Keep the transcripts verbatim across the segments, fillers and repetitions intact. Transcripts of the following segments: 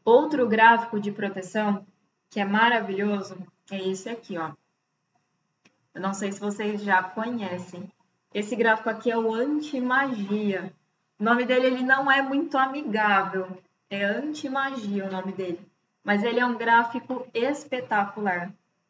Outro gráfico de proteção que é maravilhoso é esse aqui, ó. Eu não sei se vocês já conhecem. Esse gráfico aqui é o anti-magia. O nome dele ele não é muito amigável. É anti-magia o nome dele. Mas ele é um gráfico espetacular.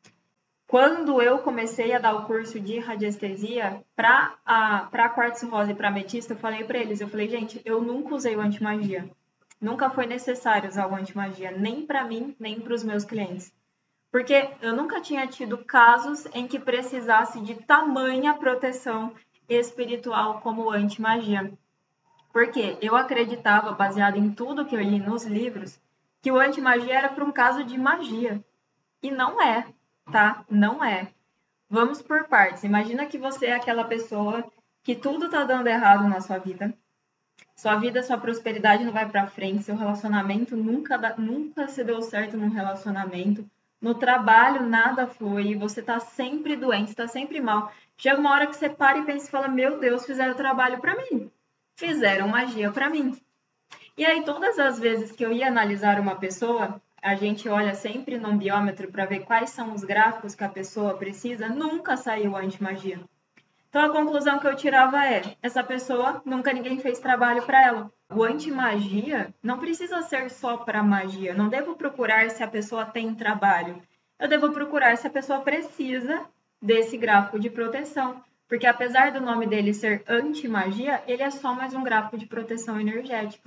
Quando eu comecei a dar o curso de radiestesia para a para quartzo rosa e para ametista, eu falei para eles, eu falei, gente, eu nunca usei o anti-magia. Nunca foi necessário usar o anti-magia, nem para mim, nem para os meus clientes. Porque eu nunca tinha tido casos em que precisasse de tamanha proteção espiritual como anti-magia. Porque eu acreditava, baseado em tudo que eu li nos livros, que o anti-magia era para um caso de magia. E não é, tá? Não é. Vamos por partes. Imagina que você é aquela pessoa que tudo tá dando errado na sua vida. Sua vida, sua prosperidade não vai para frente, seu relacionamento nunca, nunca se deu certo num relacionamento. No trabalho nada flui, você tá sempre doente, tá sempre mal. Chega uma hora que você para e pensa e fala: "Meu Deus, fizeram trabalho para mim. Fizeram magia para mim". E aí todas as vezes que eu ia analisar uma pessoa, a gente olha sempre no biômetro para ver quais são os gráficos que a pessoa precisa, nunca saiu anti-magia. Então a conclusão que eu tirava é: essa pessoa nunca ninguém fez trabalho para ela. O anti-magia não precisa ser só para magia. Não devo procurar se a pessoa tem trabalho. Eu devo procurar se a pessoa precisa desse gráfico de proteção. Porque apesar do nome dele ser anti-magia, ele é só mais um gráfico de proteção energética.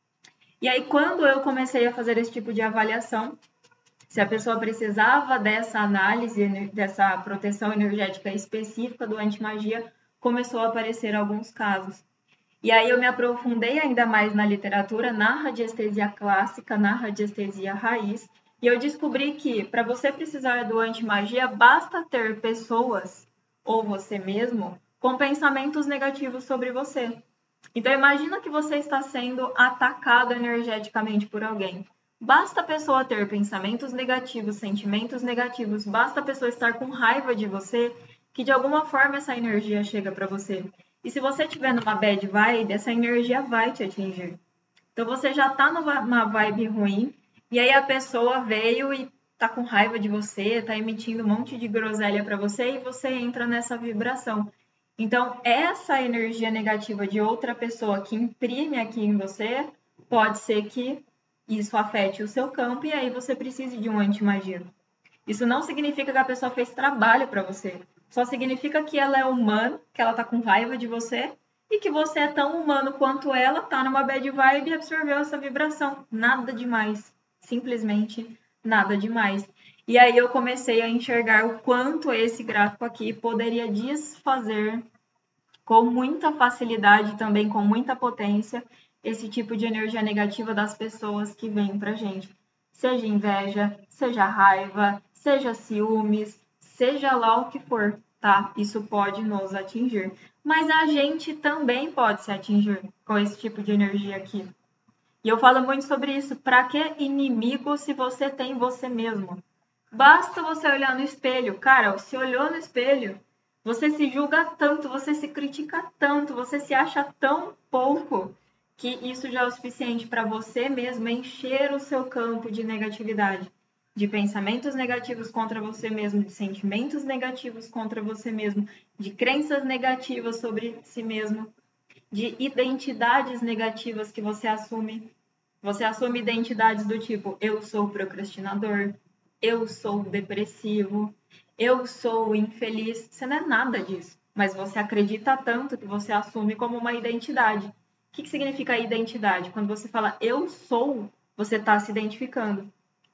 E aí, quando eu comecei a fazer esse tipo de avaliação, se a pessoa precisava dessa análise, dessa proteção energética específica do anti-magia, começou a aparecer alguns casos. E aí eu me aprofundei ainda mais na literatura, na radiestesia clássica, na radiestesia raiz, e eu descobri que para você precisar do anti-magia, basta ter pessoas, ou você mesmo, com pensamentos negativos sobre você. Então imagina que você está sendo atacado energeticamente por alguém. Basta a pessoa ter pensamentos negativos, sentimentos negativos, basta a pessoa estar com raiva de você, que de alguma forma essa energia chega para você. E se você estiver numa bad vibe, essa energia vai te atingir. Então você já está numa vibe ruim, e aí a pessoa veio e está com raiva de você, está emitindo um monte de groselha para você, e você entra nessa vibração. Então, essa energia negativa de outra pessoa que imprime aqui em você, pode ser que isso afete o seu campo e aí você precise de um anti-magia. Isso não significa que a pessoa fez trabalho para você. Só significa que ela é humana, que ela tá com raiva de você e que você é tão humano quanto ela, tá numa bad vibe e absorveu essa vibração. Nada demais. Simplesmente nada demais. E aí eu comecei a enxergar o quanto esse gráfico aqui poderia desfazer com muita facilidade, também com muita potência, esse tipo de energia negativa das pessoas que vêm pra gente. Seja inveja, seja raiva, seja ciúmes, seja lá o que for, tá? Isso pode nos atingir. Mas a gente também pode se atingir com esse tipo de energia aqui. E eu falo muito sobre isso. Para que inimigo se você tem você mesmo? Basta você olhar no espelho. Cara, se olhou no espelho, você se julga tanto, você se critica tanto, você se acha tão pouco, que isso já é o suficiente para você mesmo encher o seu campo de negatividade, de pensamentos negativos contra você mesmo, de sentimentos negativos contra você mesmo, de crenças negativas sobre si mesmo, de identidades negativas que você assume. Você assume identidades do tipo: eu sou procrastinador, eu sou depressivo, eu sou infeliz. Você não é nada disso, mas você acredita tanto que você assume como uma identidade. O que, que significa identidade? Quando você fala eu sou, você está se identificando.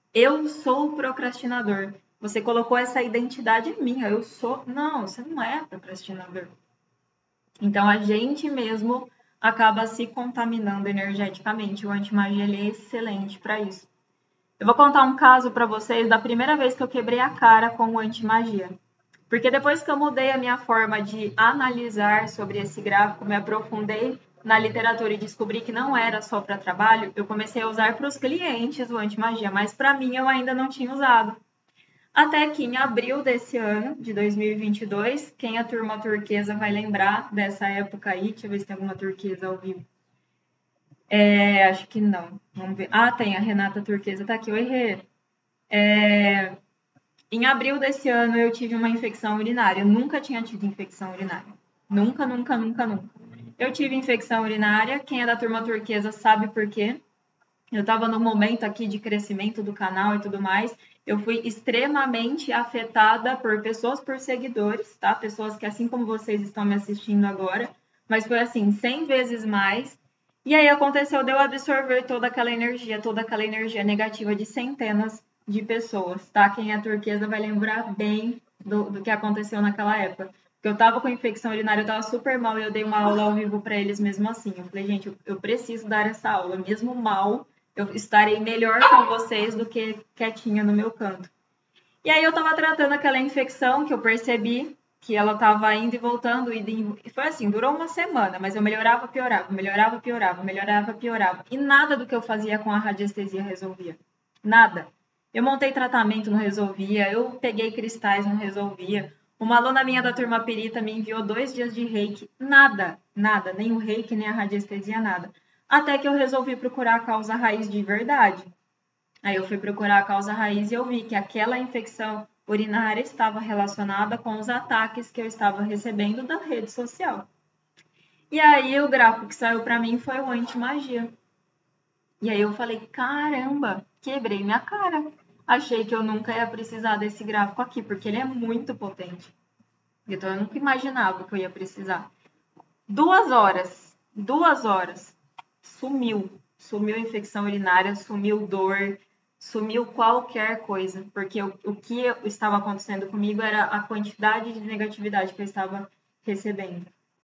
Eu sou procrastinador. Você colocou essa identidade minha. Eu sou. Não, você não é procrastinador. Então a gente mesmo acaba se contaminando energeticamente. O anti-magia ele é excelente para isso. Eu vou contar um caso para vocês da primeira vez que eu quebrei a cara com o anti-magia. Porque depois que eu mudei a minha forma de analisar sobre esse gráfico, me aprofundei na literatura e descobri que não era só para trabalho, eu comecei a usar para os clientes o anti-magia, mas para mim eu ainda não tinha usado. Até que em abril desse ano, de dois mil e vinte e dois, quem é a turma turquesa vai lembrar dessa época aí, deixa eu ver se tem alguma turquesa ao vivo. É, acho que não. Vamos ver. Ah, tem, a Renata Turquesa tá aqui. Oi, Rê. É, em abril desse ano eu tive uma infecção urinária. Eu nunca tinha tido infecção urinária. Nunca, nunca, nunca, nunca. Eu tive infecção urinária. Quem é da turma turquesa sabe por quê. Eu estava no momento aqui de crescimento do canal e tudo mais. Eu fui extremamente afetada por pessoas, por seguidores, tá? Pessoas que, assim como vocês estão me assistindo agora, mas foi assim, cem vezes mais. E aí aconteceu de eu absorver toda aquela energia, toda aquela energia negativa de centenas de pessoas, tá? Quem é turquesa vai lembrar bem do, do que aconteceu naquela época. Porque eu tava com infecção urinária, eu tava super mal e eu dei uma aula ao vivo para eles mesmo assim. Eu falei, gente, eu, eu preciso dar essa aula, mesmo mal, eu estarei melhor com vocês do que quietinha no meu canto. E aí eu tava tratando aquela infecção que eu percebi que ela tava indo e voltando, e foi assim, durou uma semana, mas eu melhorava, piorava, melhorava, piorava, melhorava, piorava. E nada do que eu fazia com a radiestesia resolvia. Nada. Eu montei tratamento, não resolvia. Eu peguei cristais, não resolvia. Uma aluna minha da turma perita me enviou dois dias de reiki. Nada, nada. Nem o reiki, nem a radiestesia, nada. Até que eu resolvi procurar a causa raiz de verdade. Aí eu fui procurar a causa raiz e eu vi que aquela infecção urinária estava relacionada com os ataques que eu estava recebendo da rede social. E aí o gráfico que saiu para mim foi o anti-magia. E aí eu falei, caramba, quebrei minha cara. Achei que eu nunca ia precisar desse gráfico aqui, porque ele é muito potente. Então eu nunca imaginava que eu ia precisar. Duas horas, duas horas, sumiu. Sumiu a infecção urinária, sumiu dor, sumiu qualquer coisa. Porque o, o que estava acontecendo comigo era a quantidade de negatividade que eu estava recebendo.